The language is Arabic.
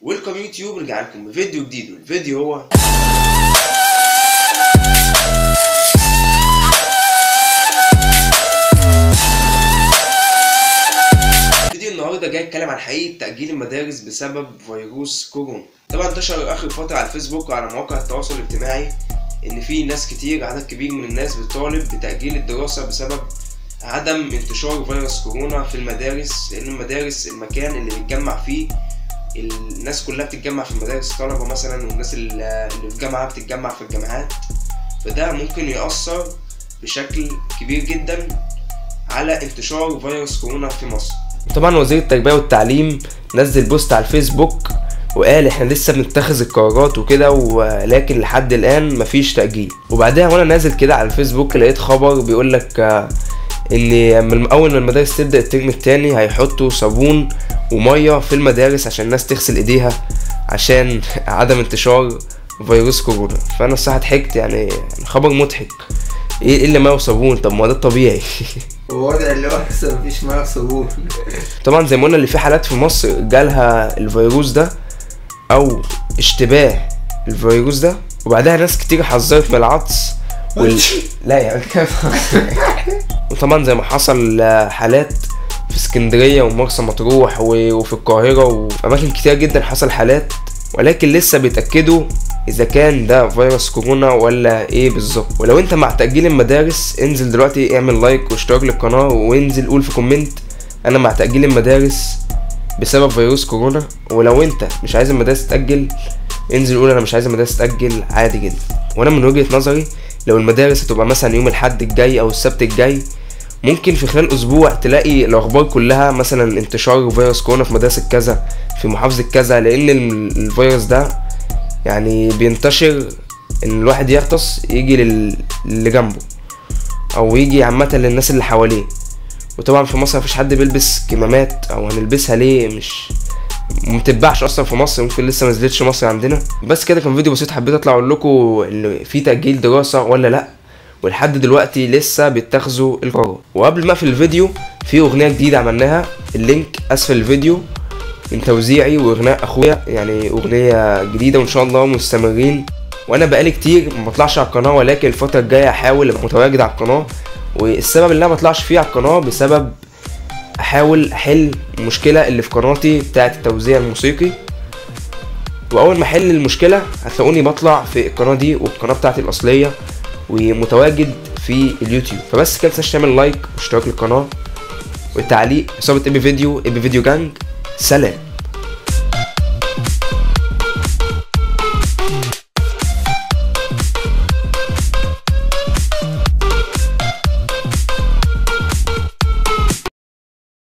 ويلكم يوتيوب، رجع لكم بفيديو جديد. والفيديو هو فيديو النهارده جاي اتكلم عن حقيقة تأجيل المدارس بسبب فيروس كورونا. طبعا انتشر اخر فترة على الفيسبوك وعلى مواقع التواصل الاجتماعي ان في ناس كتير، عدد كبير من الناس بتطالب بتأجيل الدراسة بسبب عدم انتشار فيروس كورونا في المدارس، لان المدارس المكان اللي بيتجمع فيه الناس كلها بتتجمع في المدارس، الطلبة مثلا والناس اللي في الجامعة بتتجمع في الجامعات، فده ممكن يأثر بشكل كبير جدا على انتشار فيروس كورونا في مصر. طبعا وزير التربية والتعليم نزل بوست على الفيسبوك وقال احنا لسه بنتخذ القرارات وكده، ولكن لحد الان مفيش تأجيل. وبعدها وانا نازل كده على الفيسبوك لقيت خبر بيقول لك ان من اول ما المدارس تبدأ الترم التاني هيحطوا صابون ومية في المدارس عشان الناس تغسل ايديها عشان عدم انتشار فيروس كورونا. فانا الصراحة ضحكت، يعني خبر مضحك. ايه اللي ميه وصابون؟ طب ما ده الطبيعي. ووضع اللي هو لسه مفيش ميه وصابون. طبعا زي ما قلنا اللي في حالات في مصر جالها الفيروس ده او اشتباه الفيروس ده، وبعدها ناس كتير حذرت من العطس لا يعني وطبعا زي ما حصل حالات في اسكندرية ومرسى مطروح وفي القاهرة وفي اماكن كتير جدا حصل حالات، ولكن لسه بيتأكدوا اذا كان ده فيروس كورونا ولا ايه بالظبط. ولو انت مع تأجيل المدارس انزل دلوقتي اعمل لايك واشتراك للقناة، وانزل قول في كومنت انا مع تأجيل المدارس بسبب فيروس كورونا. ولو انت مش عايز المدارس تأجل انزل قول انا مش عايز المدارس تأجل، عادي جدا. وانا من وجهة نظري لو المدارس هتبقى مثلا يوم الحد الجاي او السبت الجاي، ممكن في خلال اسبوع تلاقي الاخبار كلها مثلا انتشار فيروس كورونا في مدرسة كذا في محافظة كذا، لان الفيروس ده يعني بينتشر ان الواحد يغطس يجي اللي جنبه او يجي عامة للناس اللي حواليه. وطبعا في مصر مفيش حد بيلبس كمامات، او هنلبسها ليه؟ مش متباعش اصلا في مصر، ممكن لسه منزلتش مصر عندنا. بس كده كان فيديو بسيط، حبيت اطلع اقول لكم ان في تأجيل دراسة ولا لا، ولحد دلوقتي لسه بيتخذوا القرار. وقبل ما اقفل الفيديو في اغنية جديدة عملناها، اللينك اسفل الفيديو، من توزيعي واغناء اخويا، يعني اغنية جديدة وان شاء الله مستمرين. وانا بقالي كتير ما بطلعش على القناة، ولكن الفترة الجاية هحاول ابقى متواجد على القناة. والسبب اللي انا ما بطلعش فيه على القناة بسبب احاول احل المشكلة اللي في قناتي بتاعة التوزيع الموسيقي، واول ما احل المشكلة هتلاقوني بطلع في القناة دي والقناة بتاعتي الاصلية ومتواجد في اليوتيوب. فبس كده متنساش تعمل لايك واشتراك للقناة والتعليق. عصابة ابي فيديو جانج، سلام.